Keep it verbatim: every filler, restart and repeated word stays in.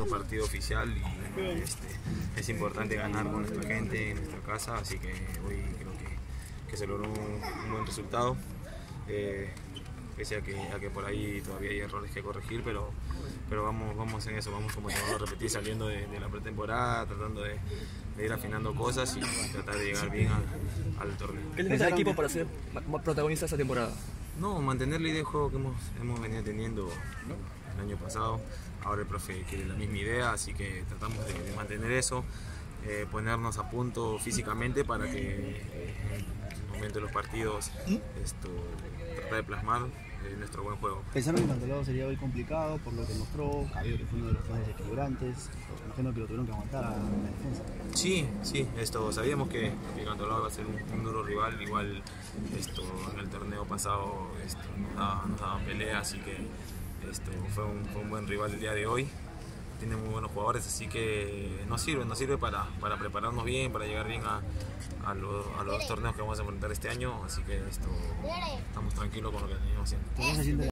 partido oficial y este, es importante ganar con nuestra gente en nuestra casa, así que hoy creo que, que se logró un, un buen resultado. Eh, pese a que, a que por ahí todavía hay errores que corregir, pero, pero vamos, vamos en eso, vamos como te voy a repetir, saliendo de, de la pretemporada, tratando de, de ir afinando cosas y tratar de llegar bien a, al torneo. ¿Qué le necesita el equipo para ser protagonista esta temporada? No, mantener la idea de juego que hemos, hemos venido teniendo el año pasado. Ahora el profe quiere la misma idea, así que tratamos de, de mantener eso, eh, ponernos a punto físicamente para que eh, en el momento de los partidos esto, tratar de plasmar eh, nuestro buen juego. Pensaron que el Cantolao sería hoy complicado por lo que mostró, Javier que fue uno de los más desequilibrantes, imagino que lo tuvieron que aguantar a la defensa. Sí, sí, esto, sabíamos que, que Cantolao iba a ser un, un duro rival, igual esto, en el torneo pasado esto, nos, daba, nos daban pelea, así que esto, fue, un, fue un buen rival el día de hoy. Tiene muy buenos jugadores, así que nos sirve, nos sirve para, para prepararnos bien, para llegar bien a, a, los, a los dos torneos que vamos a enfrentar este año, así que esto, estamos tranquilos con lo que venimos haciendo.